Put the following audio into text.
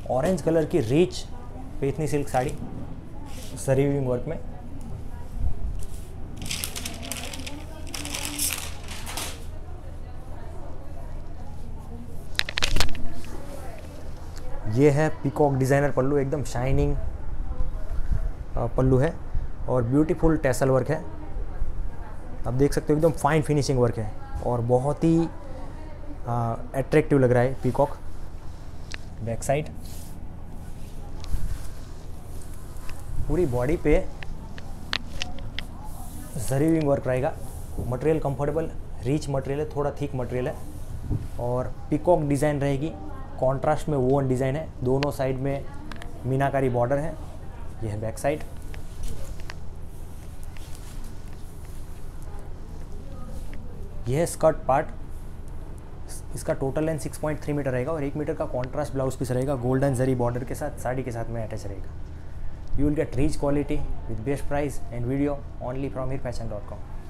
Orange colour की rich Paithani silk sari zari weaving work में। ये है पीकॉक डिज़ाइनर पल्लू, एकदम शाइनिंग पल्लू है और ब्यूटीफुल टैसल वर्क है। आप देख सकते हो एकदम फाइन फिनिशिंग वर्क है और बहुत ही अट्रैक्टिव लग रहा है पीकॉक। बैक साइड पूरी बॉडी पे जरी वीविंग वर्क रहेगा। मटेरियल कंफर्टेबल रिच मटेरियल है, थोड़ा थिक मटेरियल है और पीकॉक डिज़ाइन रहेगी। कॉन्ट्रास्ट में वोवन डिज़ाइन है, दोनों साइड में मीनाकारी बॉर्डर है। यह है बैक साइड। यह है स्कर्ट पार्ट। इसका टोटल लेंथ 6.3 मीटर रहेगा और 1 मीटर का कॉन्ट्रास्ट ब्लाउज पीस रहेगा, गोल्डन जरी बॉर्डर के साथ, साड़ी के साथ में अटैच रहेगा। You will get rich quality with best price and video only from मीरफैशन.com।